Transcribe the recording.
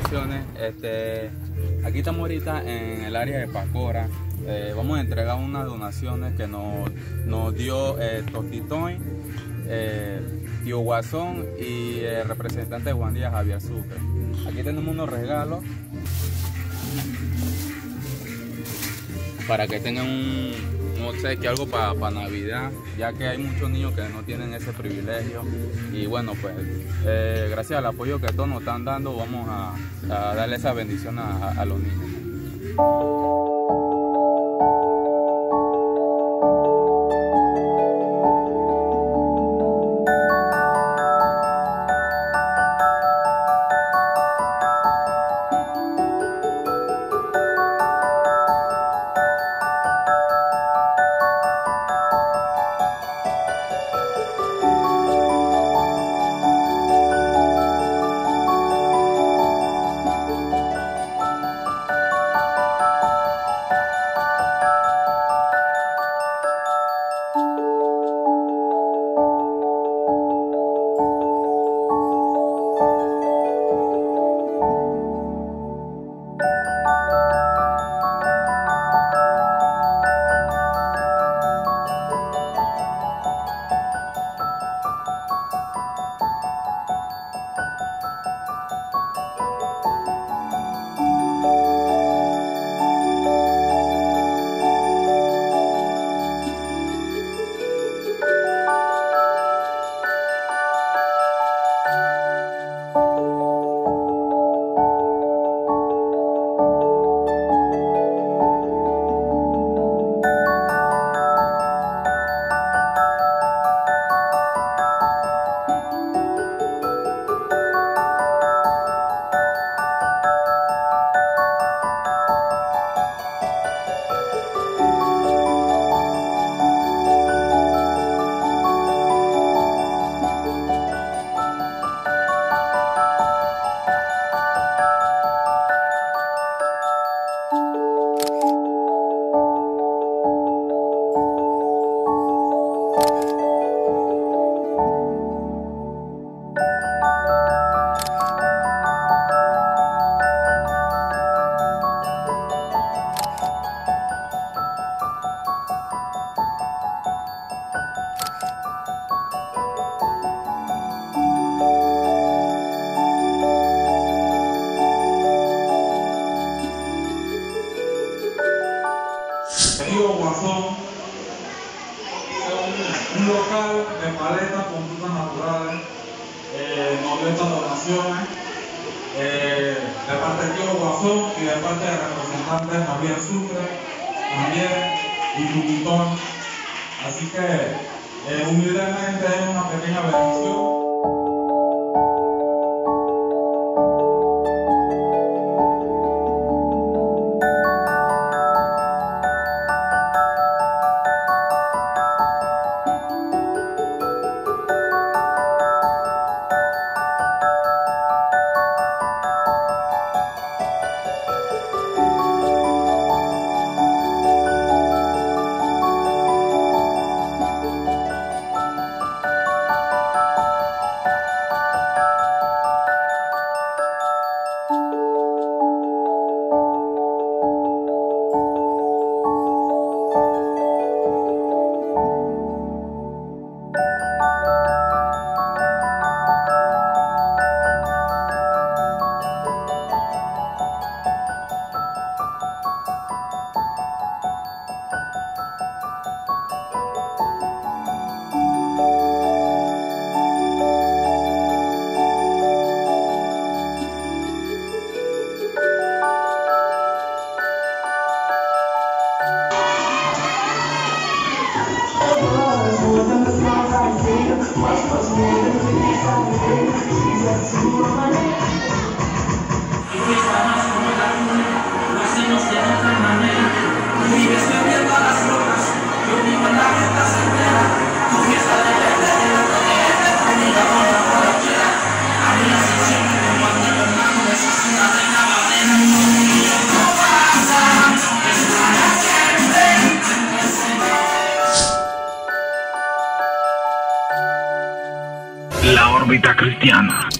bendiciones. Aquí estamos ahorita en el área de Pacora. Vamos a entregar unas donaciones que nos dio Tostitoy, Tío Guasón y el representante de Juan Díaz, Javier Sucre. Aquí tenemos unos regalos para que tengan un obsequio, algo para Navidad, ya que hay muchos niños que no tienen ese privilegio. Y bueno, pues gracias al apoyo que todos nos están dando, vamos a darle esa bendición a los niños. Tío Guasón, un local de paletas con frutas naturales, nos dio estas donaciones de parte de Tío Guasón y de parte del representante Javier Sucre, Javier y Tostitoy. Así que humildemente es una pequeña bendición. La órbita cristiana.